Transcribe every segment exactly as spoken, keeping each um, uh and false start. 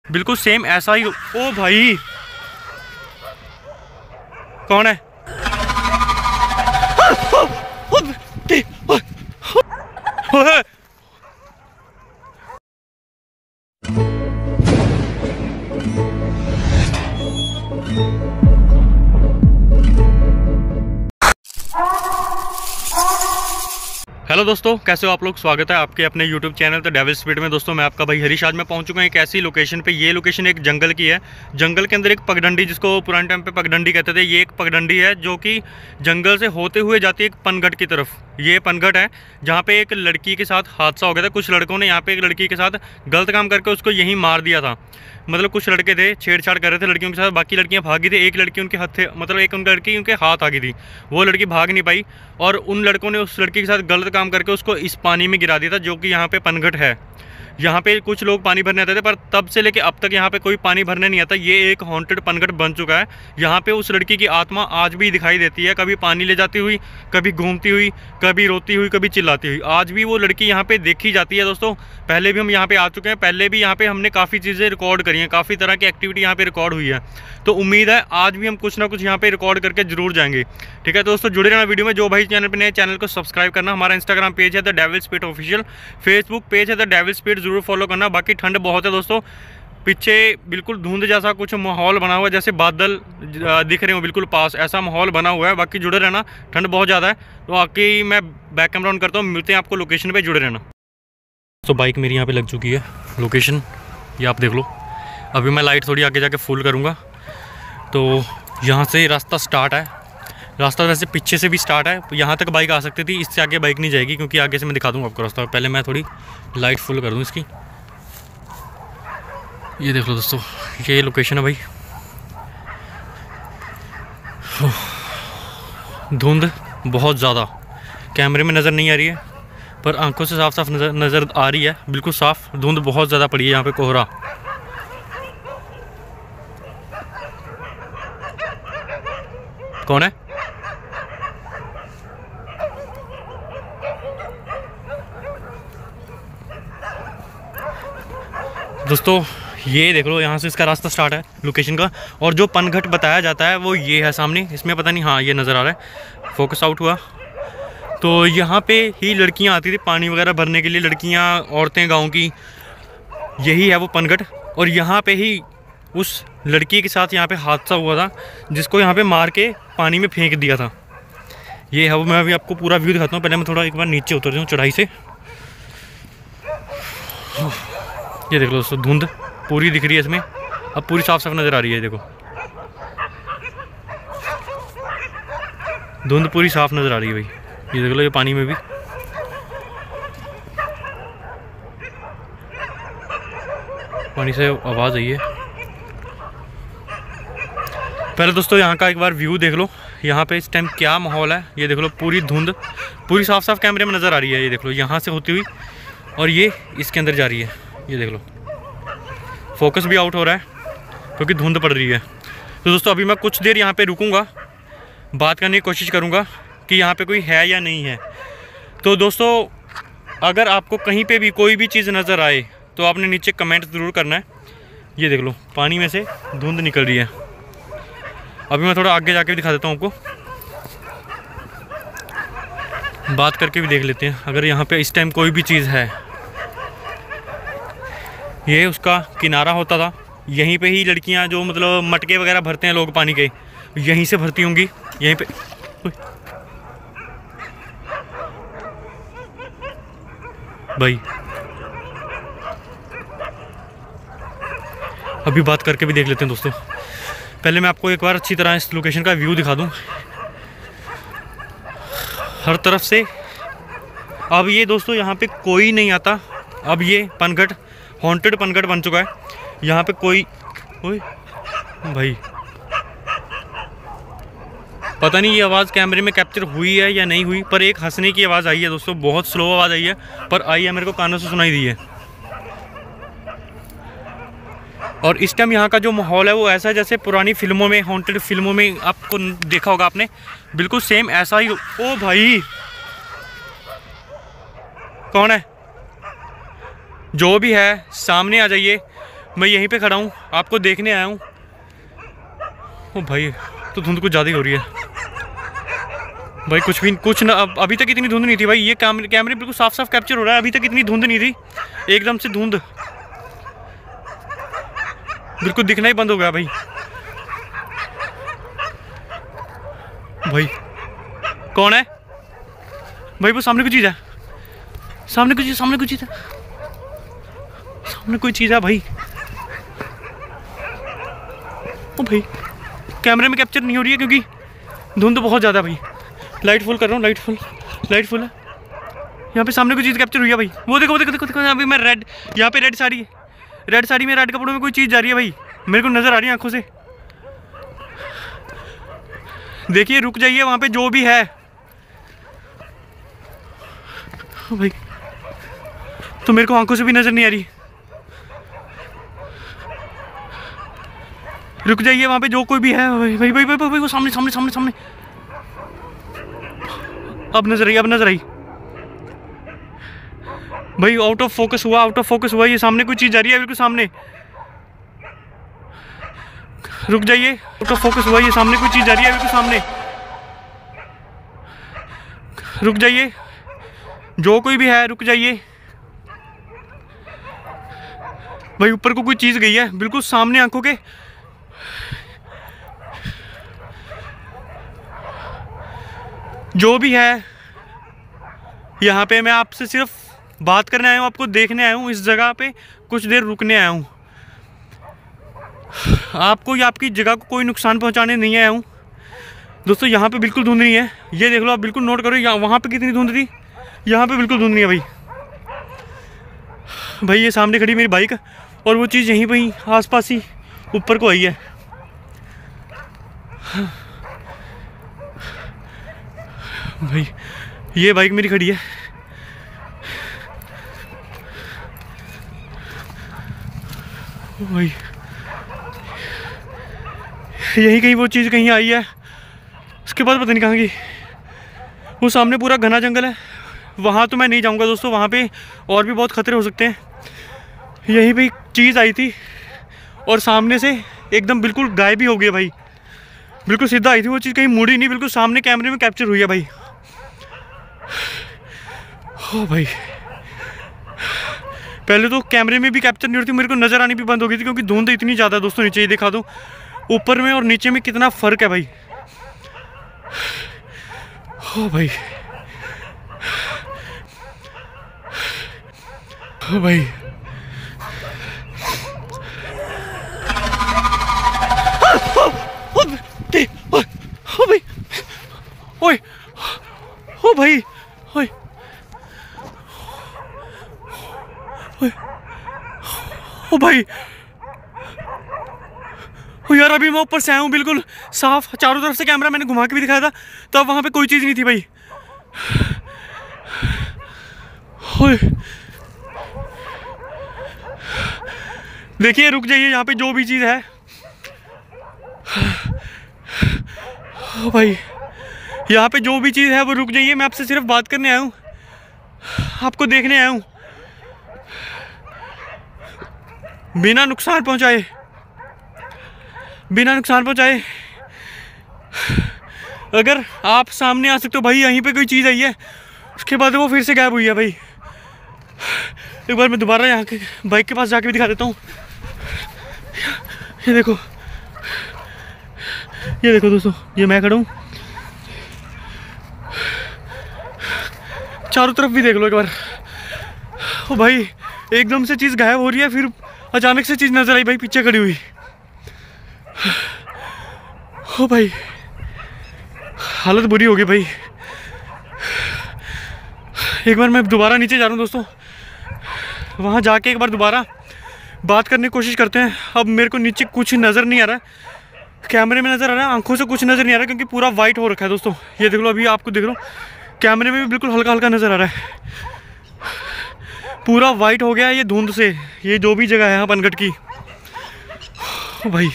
बिल्कुल सेम ऐसा ही। ओ भाई कौन है? हेलो दोस्तों, कैसे हो आप लोग? स्वागत है आपके अपने YouTube channel the devil speed में। दोस्तों मैं आपका भाई हरीश, आज मैं पहुंच चुका हूं एक ऐसी लोकेशन पे। ये लोकेशन एक जंगल की है। जंगल के अंदर एक पगडंडी, जिसको पुराने टाइम पे पगडंडी कहते थे, ये एक पगडंडी है जो कि जंगल से होते हुए जाती है एक पनघट की तरफ। ये पनघट है जहाँ पे एक लड़की के साथ हादसा हो गया था। कुछ लड़कों ने यहाँ पे एक लड़की के साथ गलत काम करके उसको यहीं मार दिया था। मतलब कुछ लड़के थे, छेड़छाड़ कर रहे थे लड़कियों के साथ, बाकी लड़कियां भागी थी। एक लड़की उनके हाथ थे, मतलब एक उनकी लड़की उनके हाथ आ गई थी, वो लड़की भाग नहीं पाई और उन लड़कों ने उस लड़की के साथ गलत काम करके उसको इस पानी में गिरा दिया था, जो कि यहाँ पे पनघट है। यहाँ पे कुछ लोग पानी भरने आते थे, पर तब से लेके अब तक यहाँ पे कोई पानी भरने नहीं आता। ये एक हॉन्टेड पनघट बन चुका है। यहाँ पे उस लड़की की आत्मा आज भी दिखाई देती है, कभी पानी ले जाती हुई, कभी घूमती हुई, कभी रोती हुई, कभी चिल्लाती हुई। आज भी वो लड़की यहाँ पे देखी जाती है। दोस्तों पहले भी हम यहाँ पे आ चुके हैं, पहले भी यहाँ पे हमने काफ़ी चीज़ें रिकॉर्ड करी हैं, काफ़ी तरह की एक्टिविटी यहाँ पे रिकॉर्ड हुई है। तो उम्मीद है आज भी हम कुछ ना कुछ यहाँ पे रिकॉर्ड करके जरूर जाएंगे। ठीक है दोस्तों, जुड़े रहना वीडियो में। जो भाई चैनल पे नए, चैनल को सब्सक्राइब करना। हमारा इंस्टाग्राम पेज है the devil speed official, Facebook page है द डेविल स्पीड, जरूर फॉलो करना। बाकी ठंड बहुत है दोस्तों, पीछे बिल्कुल धुंध जैसा कुछ माहौल बना हुआ है, जैसे बादल दिख रहे हो बिल्कुल पास, ऐसा माहौल बना हुआ है। बाकी जुड़े रहना, ठंड बहुत ज़्यादा है। तो आके मैं बैक कैमरा ऑन करता हूँ, मिलते हैं आपको लोकेशन पे, जुड़े रहना। तो बाइक मेरी यहाँ पे लग चुकी है। लोकेशन ये आप देख लो। अभी मैं लाइट थोड़ी आगे जाके फुल करूँगा। तो यहाँ से रास्ता स्टार्ट है। रास्ता वैसे पीछे से भी स्टार्ट है, यहाँ तक बाइक आ सकती थी, इससे आगे बाइक नहीं जाएगी, क्योंकि आगे से मैं दिखा दूँगा आपको रास्ता। पहले मैं थोड़ी लाइट फुल कर दूँ इसकी। ये देख लो दोस्तों, ये लोकेशन है भाई। धुंध बहुत ज़्यादा कैमरे में नज़र नहीं आ रही है, पर आंखों से साफ साफ नज़र नज़र आ रही है, बिल्कुल साफ। धुंध बहुत ज़्यादा पड़ी है यहाँ पे, कोहरा। कौन है? दोस्तों ये देख लो, यहाँ से इसका रास्ता स्टार्ट है लोकेशन का। और जो पनघट बताया जाता है वो ये है सामने, इसमें पता नहीं, हाँ ये नज़र आ रहा है, फोकस आउट हुआ। तो यहाँ पे ही लड़कियाँ आती थी पानी वगैरह भरने के लिए, लड़कियाँ, औरतें गांव की। यही है वो पनघट। और यहाँ पे ही उस लड़की के साथ यहाँ पे हादसा हुआ था, जिसको यहाँ पे मार के पानी में फेंक दिया था। ये है वो। मैं अभी आपको पूरा व्यू दिखाता हूँ। पहले मैं थोड़ा एक बार नीचे उतर जाऊँ चढ़ाई से। ये देख लो दोस्तों, धुंध पूरी दिख रही है इसमें, अब पूरी साफ साफ नज़र आ रही है। देखो धुंध पूरी साफ नज़र आ रही है भाई। ये देख लो, ये पानी में भी पानी से आवाज़ आई है। पहले दोस्तों यहाँ का एक बार व्यू देख लो, यहाँ पे इस टाइम क्या माहौल है। ये देख लो, पूरी धुंध पूरी साफ साफ कैमरे में नज़र आ रही है। ये देख लो, यहाँ से होती हुई और ये इसके अंदर जा रही है। ये देख लो, फोकस भी आउट हो रहा है क्योंकि धुंध पड़ रही है। तो दोस्तों अभी मैं कुछ देर यहाँ पे रुकूंगा, बात करने की कोशिश करूँगा कि यहाँ पे कोई है या नहीं है। तो दोस्तों अगर आपको कहीं पे भी कोई भी चीज़ नज़र आए तो आपने नीचे कमेंट ज़रूर करना है। ये देख लो, पानी में से धुंध निकल रही है। अभी मैं थोड़ा आगे जाके भी दिखा देता हूँ आपको, बात करके भी देख लेते हैं अगर यहाँ पे इस टाइम कोई भी चीज़ है। ये उसका किनारा होता था, यहीं पे ही लड़कियाँ जो मतलब मटके वगैरह भरते हैं लोग पानी के, यहीं से भरती होंगी यहीं पे। भाई अभी बात करके भी देख लेते हैं दोस्तों। पहले मैं आपको एक बार अच्छी तरह इस लोकेशन का व्यू दिखा दूं हर तरफ से। अब ये दोस्तों यहाँ पे कोई नहीं आता। अब ये पनघट हॉन्टेड पनघट बन चुका है। यहाँ पे कोई ओए भाई, पता नहीं ये आवाज़ कैमरे में कैप्चर हुई है या नहीं हुई, पर एक हंसने की आवाज़ आई है दोस्तों, बहुत स्लो आवाज़ आई है, पर आई है, मेरे को कानों से सुनाई दी है। और इस टाइम यहाँ का जो माहौल है वो ऐसा है जैसे पुरानी फिल्मों में, हॉन्टेड फिल्मों में आपको देखा होगा आपने, बिल्कुल सेम ऐसा ही। ओ भाई कौन है? जो भी है सामने आ जाइए। मैं यहीं पे खड़ा हूँ, आपको देखने आया हूँ। ओ भाई, तो धुंध कुछ ज़्यादा ही हो रही है भाई। कुछ भी कुछ ना, अब अभी तक इतनी धुंध नहीं थी भाई। ये कैमरे कैमरे बिल्कुल साफ साफ कैप्चर हो रहा है। अभी तक इतनी धुंध नहीं थी, एकदम से धुंध बिल्कुल दिखना ही बंद हो गया भाई। भाई कौन है भाई? वो सामने कोई चीज़ है, सामने कुछ चीज़, सामने कुछ चीज़ है, सामने कोई चीज़ है भाई। ओ भाई, कैमरे में कैप्चर नहीं हो रही है क्योंकि धुंध बहुत ज़्यादा भाई। लाइट फुल कर रहा हूँ, लाइट फुल, लाइट फुल है। यहाँ पे सामने कोई चीज़ कैप्चर हुई है भाई। वो देखो, वो देखो, देखो, देखो यहाँ पे मैं रेड, यहाँ पे रेड साड़ी है, रेड साड़ी में रेड कपड़ों में कोई चीज़ जा रही है भाई, मेरे को नज़र आ रही है आंखों से। देखिए, रुक जाइए, वहाँ पे जो भी है भाई, तो मेरे को आंखों से भी नज़र नहीं आ रही। रुक जाइए, वहाँ पे जो कोई भी है भाई भाई भाई भाई, भाई, भाई वो सामने सामने सामने सामने। अब नजर आई, अब नजर आई भाई। आउट ऑफ फोकस हुआ, आउट ऑफ फोकस हुआ। ये सामने कोई चीज़ जा रही है, बिल्कुल सामने। रुक जाइए, आउट ऑफ फोकस हुआ। ये सामने कोई चीज़ जा रही है, बिल्कुल सामने। रुक जाइए, जो कोई भी है रुक जाइए भाई। ऊपर को कोई चीज़ गई है, बिल्कुल सामने आंखों के। जो भी है यहाँ पे, मैं आपसे सिर्फ बात करने आया हूँ, आपको देखने आया हूँ। इस जगह पे कुछ देर रुकने आया हूँ, आपको या आपकी जगह को कोई नुकसान पहुँचाने नहीं आया हूँ दोस्तों। यहाँ पे बिल्कुल धुंध नहीं है, ये देख लो आप, बिल्कुल नोट करो। यहाँ वहाँ पे कितनी धुंध थी, यहाँ पे बिल्कुल धुंध नहीं है भाई। भाई ये सामने खड़ी मेरी बाइक, और वो चीज़ यहीं पे ही आसपास ही ऊपर को आई है भाई। ये बाइक मेरी खड़ी है भाई, यही कहीं वो चीज़ कहीं आई है। उसके बाद पता नहीं कहाँ गई। वो सामने पूरा घना जंगल है, वहाँ तो मैं नहीं जाऊँगा दोस्तों, वहाँ पे और भी बहुत खतरे हो सकते हैं। यहीं पे चीज़ आई थी और सामने से एकदम बिल्कुल गायब ही हो गई भाई। बिल्कुल सीधा आई थी वो चीज़, कहीं मुड़ी नहीं, बिल्कुल सामने कैमरे में कैप्चर हुई है भाई। हो भाई, पहले तो कैमरे में भी कैप्चर नहीं होती, मेरे को नज़र आनी भी बंद हो गई थी क्योंकि धुंध इतनी ज़्यादा दोस्तों। नीचे ही दिखा दो, ऊपर में और नीचे में कितना फ़र्क है भाई। हो भाई, हो भाई, हो भाई, ओए, हो भाई, ओए, ओ भाई, ओ यार, अभी मैं ऊपर से आया हूँ, बिल्कुल साफ, चारों तरफ से कैमरा मैंने घुमा के भी दिखाया था, तब तो वहाँ पे कोई चीज़ नहीं थी भाई। देखिए, रुक जाइए, यहाँ पे जो भी चीज़ है ओ भाई, यहाँ पे जो भी चीज़ है वो रुक जाइए। मैं आपसे सिर्फ बात करने आया हूँ, आपको देखने आया हूँ, बिना नुकसान पहुँचाए, बिना नुकसान पहुँचाए। अगर आप सामने आ सकते हो भाई, यहीं पे कोई चीज़ आई है, उसके बाद वो फिर से गायब हुई है भाई। एक बार मैं दोबारा यहाँ के बाइक के पास जाके भी दिखा देता हूँ। ये देखो, ये देखो दोस्तों, ये मैं खड़ा हूँ, चारों तरफ भी देख लो एक बार। ओ भाई, एकदम से चीज़ गायब हो रही है, फिर अचानक से चीज़ नजर आई भाई, पीछे खड़ी हुई। ओ भाई, हालत बुरी हो गई भाई। एक बार मैं दोबारा नीचे जा रहा हूँ दोस्तों, वहाँ जाके एक बार दोबारा बात करने की कोशिश करते हैं। अब मेरे को नीचे कुछ नज़र नहीं आ रहा है, कैमरे में नज़र आ रहा है, आंखों से कुछ नज़र नहीं आ रहा क्योंकि पूरा वाइट हो रखा है दोस्तों। ये देख लो, अभी आपको देख लो, कैमरे में भी बिल्कुल हल्का हल्का नज़र आ रहा है, पूरा वाइट हो गया है ये धुंध से। ये जो भी जगह है यहाँ पनघट की, ओ भाई,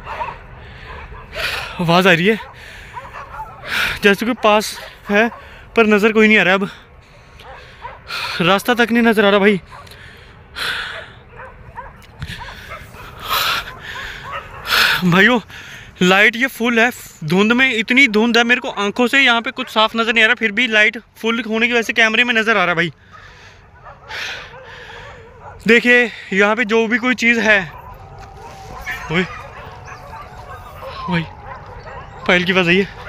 आवाज़ आ रही है जैसे कि पास है, पर नज़र कोई नहीं आ रहा, अब रास्ता तक नहीं नज़र आ रहा भाई। भाइयों लाइट ये फुल है, धुंध में इतनी धुंध है, मेरे को आंखों से यहाँ पे कुछ साफ नज़र नहीं आ रहा, फिर भी लाइट फुल होने की वजह से कैमरे में नज़र आ रहा है भाई। देखिए यहाँ पे जो भी कोई चीज़ है, वही वही पायल की आवाज़ आई है,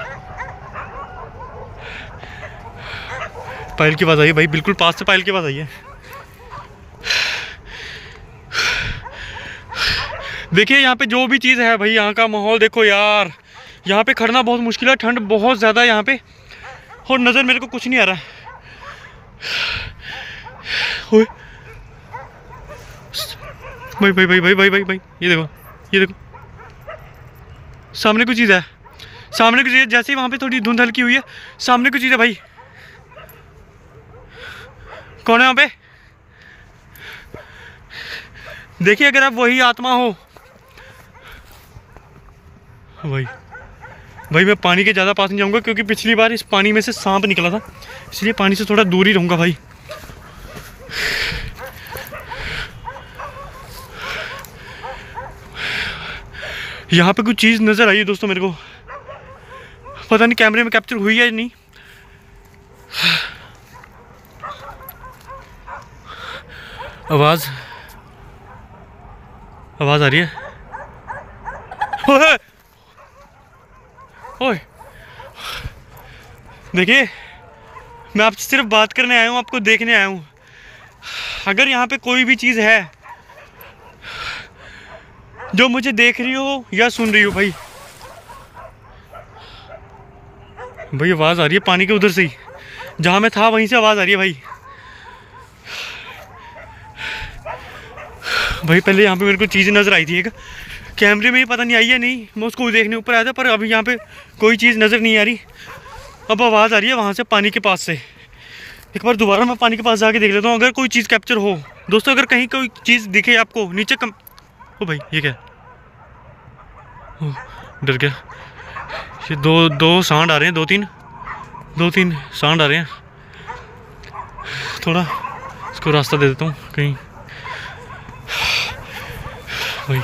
पायल की आवाज़ आई है भाई, बिल्कुल पास से पायल की आवाज़ आई है। देखिए यहाँ पे जो भी चीज़ है भाई, यहाँ का माहौल देखो यार, यहाँ पे खड़ना बहुत मुश्किल है, ठंड बहुत ज़्यादा है यहाँ पे, और नज़र मेरे को कुछ नहीं आ रहा। ओए भाई भाई भाई भाई भाई भाई भाई ये देखो, ये देखो सामने कुछ चीज़ है, सामने कुछ चीज़ है, जैसे ही वहाँ पे थोड़ी धुंध हल्की हुई है, सामने कुछ चीज़ है भाई। कौन है वहाँ पे? देखिए अगर आप वही आत्मा हो भाई, भाई मैं पानी के ज़्यादा पास नहीं जाऊँगा, क्योंकि पिछली बार इस पानी में से सांप निकला था, इसलिए पानी से थोड़ा दूर ही रहूँगा भाई। यहाँ पे कुछ चीज़ नज़र आई है दोस्तों मेरे को, पता नहीं कैमरे में कैप्चर हुई है या नहीं। आवाज़ आवाज़ आ रही है। ओए ओए देखिए मैं आपसे सिर्फ बात करने आया हूँ, आपको देखने आया हूँ। अगर यहाँ पे कोई भी चीज़ है जो मुझे देख रही हो या सुन रही हो भाई, भाई आवाज़ आ रही है पानी के उधर से ही, जहाँ मैं था वहीं से आवाज़ आ रही है भाई। भाई पहले यहाँ पे मेरे को चीज़ नज़र आई थी एक, कैमरे में ही पता नहीं आई है नहीं, मैं उसको देखने ऊपर आया था, पर अभी यहाँ पे कोई चीज़ नज़र नहीं आ रही। अब आवाज़ आ रही है वहाँ से पानी के पास से। एक बार दोबारा मैं पानी के पास जाके देख लेता हूँ, अगर कोई चीज़ कैप्चर हो दोस्तों, अगर कहीं कोई चीज़ दिखे आपको नीचे कम। ओ भाई ये क्या, ओ डर गया, ये दो दो सांड आ रहे हैं, दो तीन दो तीन सांड आ रहे हैं। थोड़ा इसको रास्ता दे देता हूँ कहीं भाई।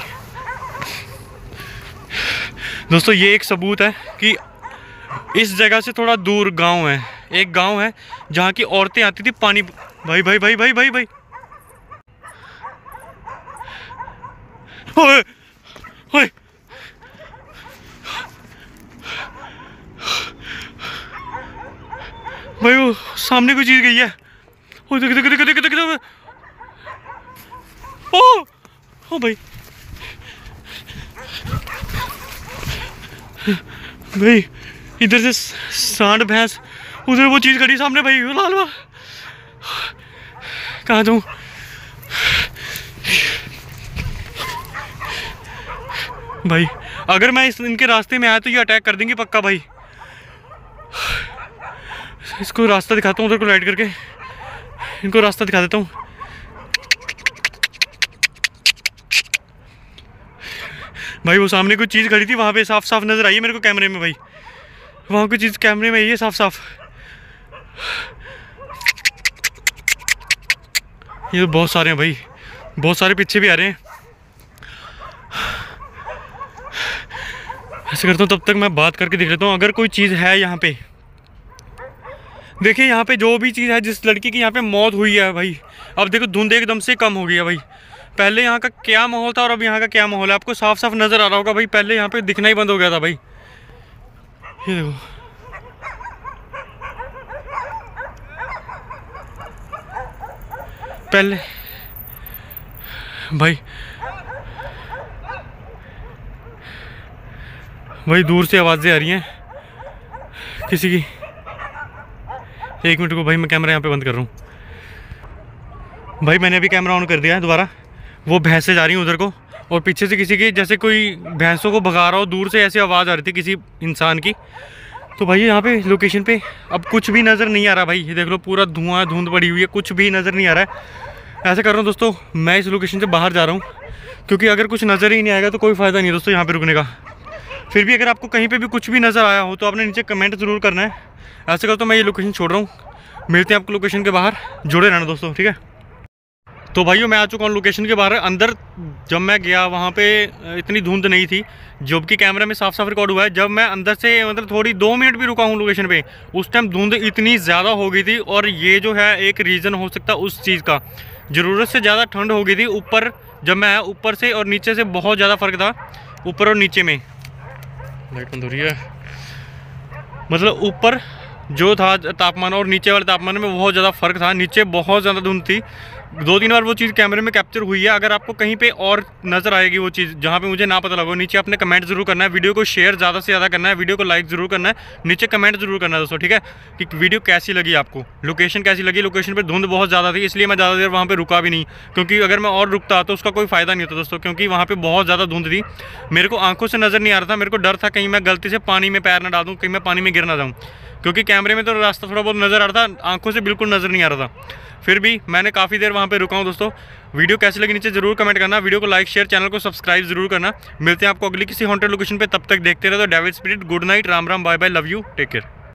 दोस्तों ये एक सबूत है कि इस जगह से थोड़ा दूर गांव है, एक गांव है जहाँ की औरतें आती थी पानी। भाई भाई भाई भाई भाई भाई ओए ओए भाई वो सामने कोई चीज गई है, ओ देख देख देख देख देख ओ ओ भाई भाई इधर से सांड भैंस, उधर वो चीज़ खड़ी सामने भाई, लाल वाल कहाँ जाऊँ भाई। अगर मैं इस इनके रास्ते में आया तो ये अटैक कर देंगे पक्का भाई। इसको रास्ता दिखाता हूँ उधर को लाइट करके, इनको रास्ता दिखा देता हूँ। भाई वो सामने कुछ चीज़ खड़ी थी वहाँ पे, साफ साफ नज़र आई है मेरे को कैमरे में भाई, वहाँ कुछ चीज़ कैमरे में आई है साफ साफ। ये तो बहुत सारे हैं भाई, बहुत सारे पीछे भी आ रहे हैं। ऐसे करता हूँ तब तक मैं बात करके देख लेता हूँ अगर कोई चीज़ है यहाँ पे। देखिए यहाँ पे जो भी चीज़ है, जिस लड़की की यहाँ पे मौत हुई है भाई, अब देखो धुंध एकदम से कम हो गई है भाई। पहले यहाँ का क्या माहौल था और अब यहाँ का क्या माहौल है, आपको साफ साफ नज़र आ रहा होगा भाई। पहले यहाँ पे दिखना ही बंद हो गया था भाई, ये देखो पहले भाई भाई दूर से आवाज़ें आ रही हैं किसी की। एक मिनट को भाई, मैं कैमरा यहाँ पे बंद कर रहा हूँ भाई। मैंने अभी कैमरा ऑन कर दिया है दोबारा, वो भैंसें जा रही हैं उधर को, और पीछे से किसी की जैसे कोई भैंसों को भगा रहा हो, दूर से ऐसी आवाज़ आ रही थी किसी इंसान की। तो भाई यहाँ पे लोकेशन पे अब कुछ भी नज़र नहीं आ रहा भाई, ये देख लो पूरा धुआं धुंध पड़ी हुई है, कुछ भी नज़र नहीं आ रहा है। ऐसा कर रहा हूँ दोस्तों, मैं इस लोकेशन से बाहर जा रहा हूँ, क्योंकि अगर कुछ नज़र ही नहीं आएगा तो कोई फ़ायदा नहीं है दोस्तों यहाँ पर रुकने का। फिर भी अगर आपको कहीं पर भी कुछ भी नज़र आया हो तो आपने नीचे कमेंट ज़रूर करना है। ऐसे कर तो मैं ये लोकेशन छोड़ रहा हूँ, मिलते हैं आपको लोकेशन के बाहर, जुड़े रहना दोस्तों, ठीक है। तो भाइयों मैं आ चुका हूँ लोकेशन के बाहर। अंदर जब मैं गया वहाँ पे इतनी धुंध नहीं थी, जबकि कैमरा में साफ साफ रिकॉर्ड हुआ है। जब मैं अंदर से मतलब थोड़ी दो मिनट भी रुका हूँ लोकेशन पे, उस टाइम धुंध इतनी ज़्यादा हो गई थी। और ये जो है एक रीज़न हो सकता है उस चीज़ का, ज़रूरत से ज़्यादा ठंड हो गई थी। ऊपर जब मैं ऊपर से और नीचे से बहुत ज़्यादा फ़र्क था, ऊपर और नीचे में। लाइट बंद हो रही है। मतलब ऊपर जो था तापमान और नीचे वाले तापमान में बहुत ज़्यादा फ़र्क था। नीचे बहुत ज़्यादा धुंध थी। दो तीन बार वो चीज़ कैमरे में कैप्चर हुई है। अगर आपको कहीं पे और नज़र आएगी वो चीज़ जहाँ पे मुझे ना पता लगा, नीचे आपने कमेंट जरूर करना है। वीडियो को शेयर ज़्यादा से ज़्यादा करना है, वीडियो को लाइक ज़रूर करना है, नीचे कमेंट जरूर करना है दोस्तों, ठीक है, कि वीडियो कैसी लगी आपको, लोकेशन कैसी लगी। लोकेशन पर धुंध बहुत ज़्यादा थी, इसलिए मैं ज़्यादा देर वहाँ पर रुका भी नहीं, क्योंकि अगर मैं और रुकता तो उसका कोई फ़ायदा नहीं होता दोस्तों, क्योंकि वहाँ पर बहुत ज़्यादा धुंध थी। मेरे को आंखों से नज़र नहीं आ रहा था। मेरे को डर था कहीं मैं गलती से पानी में पैर ना डाल दूँ, कहीं मैं पानी में गिर ना जाऊँ, क्योंकि कैमरे में तो रास्ता थोड़ा बहुत नज़र आ रहा था, आंखों से बिल्कुल नज़र नहीं आ रहा था। फिर भी मैंने काफ़ी देर वहाँ पे रुका हूँ दोस्तों। वीडियो कैसी लगी नीचे जरूर कमेंट करना, वीडियो को लाइक शेयर, चैनल को सब्सक्राइब जरूर करना। मिलते हैं आपको अगली किसी हॉन्टेड लोकेशन पे, तब तक देखते रहे तो devil spirit. Good night, Ram Ram, bye bye, love you, take care.